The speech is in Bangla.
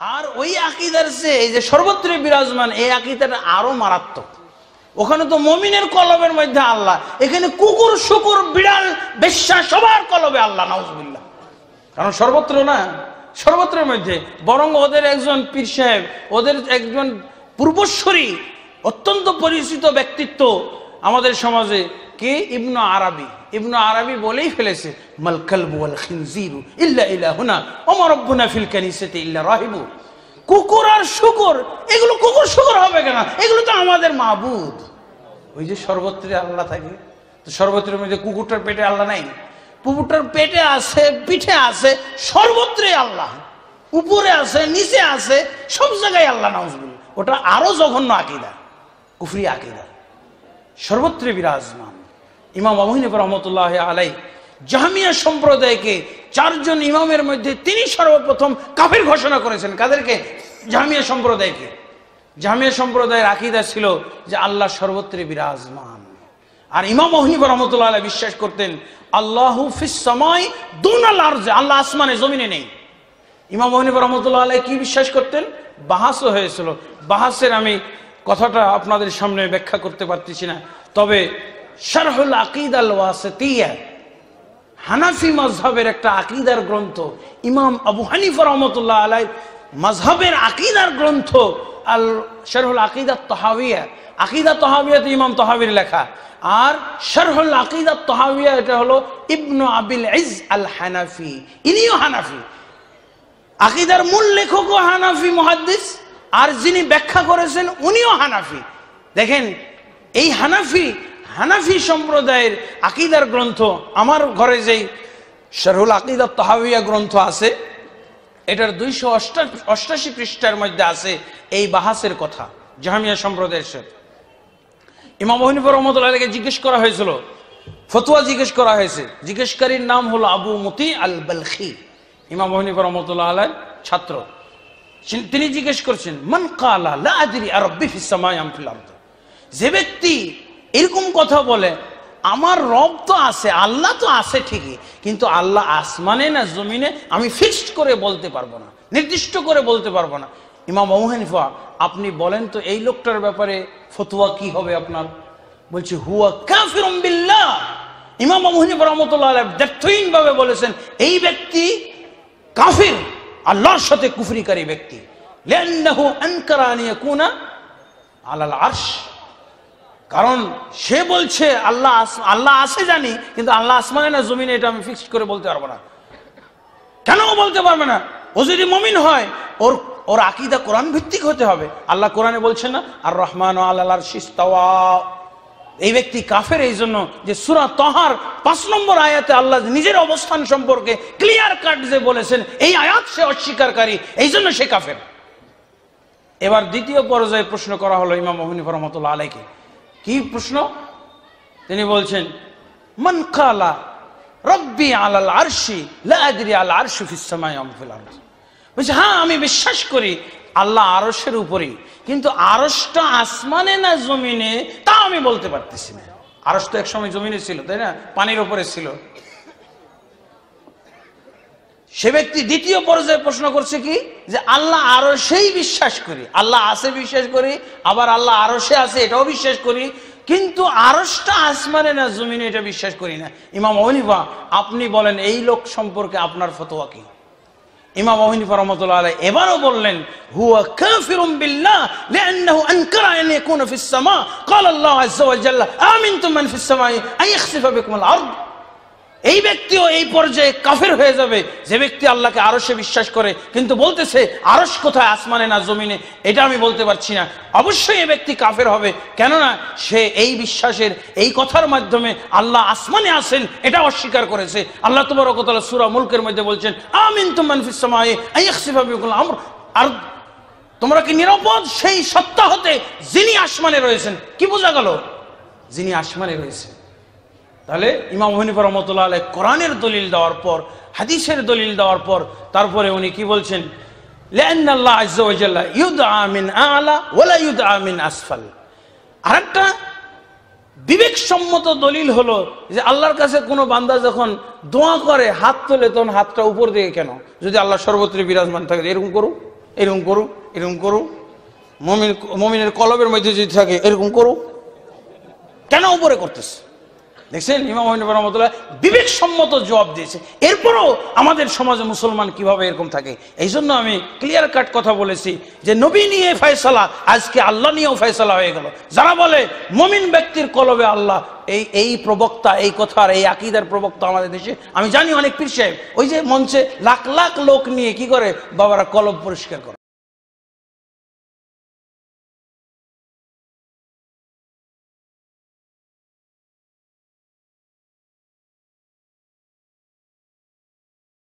আর ওই আকীদার চেয়ে এই যে সর্বত্র বিরাজমান এই আকীদাটা আরো মারাত্মক। ওখানে তো মুমিনের কলবের মধ্যে আল্লাহ, এখানে কুকুর শুকুর বিড়াল বেশ্যা সবার কলবে আল্লাহ, নাউজুবিল্লাহ। কারণ সর্বত্র না, সর্বত্রের মধ্যে। বরং ওদের একজন পীর সাহেব, ওদের একজন পূর্বশ্বরী অত্যন্ত পরিচিত ব্যক্তিত্ব আমাদের সমাজে, কে? ইবনু আরাবী। ইবনু আরাবী বলেই ফেলেছে, মাল কালবু ওয়াল খিনজিরু ইল্লা ইলাহুনা ওয়া মা রাব্বুনা ফিল কানিসাতি ইল্লা রাহিবু। কুকুর আর শুকুর, এগুলো কুকুর শুকুর হবে কেন? এগুলো তো আমাদের মাবুদ। ওই যে সর্বত্রে আল্লাহ থাকে, তো সর্বত্রের মধ্যে কুকুরটার পেটে আল্লাহ নাই? কুকুরটার পেটে আছে, পিঠে আছে, সর্বত্রে আল্লাহ, উপরে আছে, নিচে আছে, সব জায়গায় আল্লাহ, নাউজুবিল্লাহ। ওটা আরো জঘন্য আকীদা, কুফরি আকীদা, সর্বত্রে বিরাজমান। ইমাম আবু হানিফা রাহমাতুল্লাহি আলাইহি জাহমিয়া সম্প্রদায়কে 4 জন ইমামের মধ্যে তিনি সর্বপ্রথম কাফির ঘোষণা করেছেন। কাদেরকে? জাহমিয়া সম্প্রদায়কে। জাহমিয়া সম্প্রদায়ের আকীদা ছিল যে আল্লাহ সর্বত্রে বিরাজমান। আর ইমাম আবু হানিফা রাহমাতুল্লাহি আলাইহি বিশ্বাস করতেন আল্লাহু ফিস সামাই দুনাল আরজ, আল্লাহ আসমানে জমিনে নেই। ইমাম আবু হানিফা রাহমাতুল্লাহি আলাইহি কি বিশ্বাস করতেন? বাহাসও হয়েছিল। বাহাসের আমি কথাটা আপনাদের সামনে ব্যাখ্যা করতে পারতেছি না, তবে শারহুল আকীদা আল ওয়াসিতিয়া, হানাফি মাযহাবের একটা আকীদার গ্রন্থ, ইমাম আবু হানিফা রাহমাতুল্লাহি আলাইহি মাযহাবের আকীদার গ্রন্থ আল শারহুল আকীদা তাহাওয়িয়া। আকীদা তাহাওয়িয়াতে ইমাম তাহাওয়ির লেখা, আর শারহুল আকীদা তাহাওয়িয়া এটা হলো ইবনু আবিল ইজ আল হানাফি, ইনিও হানাফি। আকীদার মূল লেখকও হানাফি মুহাদ্দিস, আর যিনি ব্যাখ্যা করেছেন উনিও হানাফি। দেখেন এই হানাফি সম্প্রদায়ের আকীদার গ্রন্থ, আমার ঘরে যেই শারহুল আকীদা তাহাওয়িয়া গ্রন্থ আছে, এটার 288 পৃষ্ঠার মধ্যে আছে এই বাহাসের কথা জাহমিয়া সম্প্রদায়ের সাথে। ইমাম আবু হানিফা রাহমাতুল্লাহি আলাইহি জিজ্ঞেস করা হয়েছিল, ফতোয়া জিজ্ঞেস করা হয়েছে। জিজ্ঞেসকারীর নাম হলো আবু মুতি আল বালখি, ইমাম আবু হানিফা রাহমাতুল্লাহি আলাইহির ছাত্র। তিনি জিজ্ঞেস করছেন, মান কালা লা আদরি আরাব্বি ফিস সামাই আম ফিল আরদ। যে ব্যক্তি এরকম কথা বলে, আমার রব তো আছে, আল্লাহ তো আছে ঠিকই, কিন্তু আল্লাহ আসমানে না জমিনে, আমি ফিক্সড করে বলতে পারবো না, নির্দিষ্ট করে বলতে পারবো না। ইমাম আবু হানিফা, আপনি বলেন তো এই লোকটার ব্যাপারে ফতোয়া কি হবে আপনার? বলছে হুয়া কাফিরুম বিল্লাহ। ইমাম আবু হানিফা রাহমাতুল্লাহি আলাইহি দ্ব্যর্থহীন ভাবে বলেছেন এই ব্যক্তি কাফির, আল্লাহর সাথে কুফরিকারী ব্যক্তি। লিআন্নাহু আনকারা আন ইয়াকুনা আলাল আরশ, কারণ সে বলছে আল্লাহ আছে জানি, কিন্তু আল্লাহ আসমানে না জমিনে এটা আমি ফিক্সড করে বলতে পারবো না। কেন বলতে পারবে না? ও যদি মুমিন হয়, ওর আকীদা কোরআন ভিত্তিক হতে হবে। আল্লাহ কোরআনে বলছেন না, আর রহমান আলাল আরশি ইস্তাওয়া। এই ব্যক্তি কাফের এই জন্য যে সূরা তাহার 5 নম্বর আয়াতে আল্লাহ নিজের অবস্থান সম্পর্কে ক্লিয়ার কাট যে বলেছেন, এই আয়াত সে অস্বীকারী, এই জন্য সে কাফের। এবার দ্বিতীয় পর্যায়ে প্রশ্ন করা হলো ইমাম আবু হানিফা রাহমাতুল্লাহি আলাইহি। কি প্রশ্ন? তিনি বলছেন, মান কালা রব্বি আলাল আরশি লা আদরি আল আরশু ফিস সামাই আম ফিল আরদ। বলছে হ্যাঁ আমি বিশ্বাস করি আল্লাহ আরশের উপরেই, কিন্তু আরশটা আসমানে না জমিনে তা আমি বলতে পারতেছি না। আরশ তো একসময় জমিনে ছিল, তাই না? পানির উপরে ছিল। সে ব্যক্তি দ্বিতীয় পর্যায়ে প্রশ্ন করছে কি, যে আল্লাহ আরশেই বিশ্বাস করি, আল্লাহ আছে বিশ্বাস করি, আবার আল্লাহ আরশে আছে এটাও বিশ্বাস করি, কিন্তু আরশটা আসমানে না জমিনে এটা বিশ্বাস করি না। ইমাম আবু হানিফা, আপনি বলেন এই লোক সম্পর্কে আপনার ফতোয়া কি? ইমাম আবু হানিফা রাহমাতুল্লাহি আলাইহি এবারও বললেন, হুয়া কাফিরুম বিল্লাহ লিআন্নাহু আনকারা আন ইয়াকুনা ফিস সামা ক্বালা আল্লাহু আযজা ওয়া জাল্লা আমিনতুম মান ফিস সামাই আন ইয়াখসিফা বিকুমুল আরদ। এই ব্যক্তিও এই পর্যায়ে কাফের হয়ে যাবে যে ব্যক্তি আল্লাহকে আরশে বিশ্বাস করে, কিন্তু বলতেছে আরশ কোথায়, আসমানে না জমিনে, এটা আমি বলতে পারছি না। অবশ্যই এই ব্যক্তি কাফের হবে, কেননা সে এই বিশ্বাসের, এই কথার মাধ্যমে আল্লাহ আসমানে আছেন এটা অস্বীকার করেছে। আল্লাহ তাবারক ওয়া তাআলা সূরা মুলকের মধ্যে বলছেন, আমিনতুম মান ফিস সামাই আন ইয়াখসিফা বিকুমুল আরদ। তোমরা কি নিরাপদ সেই সত্তা হতে যিনি আসমানে রয়েছেন? কি বোঝা গেল? যিনি আসমানে রয়েছেন। তাহলে ইমাম আবু হানিফা রাহমাতুল্লাহি আলাইহি কোরআনের দলিল দেওয়ার পর, হাদিসের দলিল দেওয়ার পর, তারপরে উনি কি বলছেন, লিআন্না আল্লাহ আযজা ওয়া জাল্লা ইউদআ মিন আ'লা ওয়া লা ইউদআ মিন আসফাল। আরেকটা বিবেকসম্মত দলিল হলো যে আল্লাহর কাছে কোনো বান্দা যখন দোয়া করে হাত তোলে, তখন হাতটা উপর দিকে কেন? যদি আল্লাহ সর্বত্র বিরাজমান থাকে, এরকম করুক, এরকম করো, এরকম করো, মমিনের কলবের মধ্যে যদি থাকে এরকম করো, কেন উপরে করতেছে? দেখছেন ইমাম হানিফা রাহমাতুল্লাহ বিবেকসম্মত জবাব দিয়েছে। এরপরও আমাদের সমাজে মুসলমান কিভাবে এরকম থাকে। এই জন্য আমি ক্লিয়ার কাট কথা বলেছি যে নবী নিয়ে ফয়সালা, আজকে আল্লাহ নিয়েও ফয়সালা হয়ে গেল। যারা বলে মুমিন ব্যক্তির কলবে আল্লাহ, এই প্রবক্তা, এই কথার, এই আকীদার প্রবক্তা আমাদের দেশে আমি জানি অনেক পীর সাহেব, ওই যে মঞ্চে লাখ লাখ লোক নিয়ে কি করে বাবারা কলব পরিষ্কার করে।